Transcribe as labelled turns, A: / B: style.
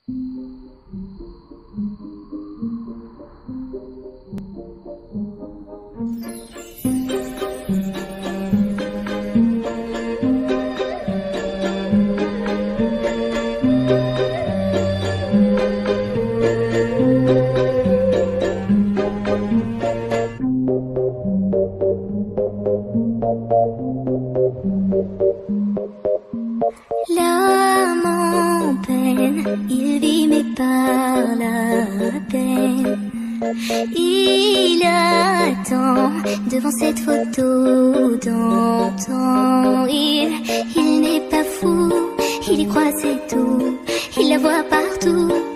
A: L'âme en peine, il vit mais par la peine. Il attend devant cette photo d'antan. Il n'est pas fou, il y croit c'est tout. Il la voit partout,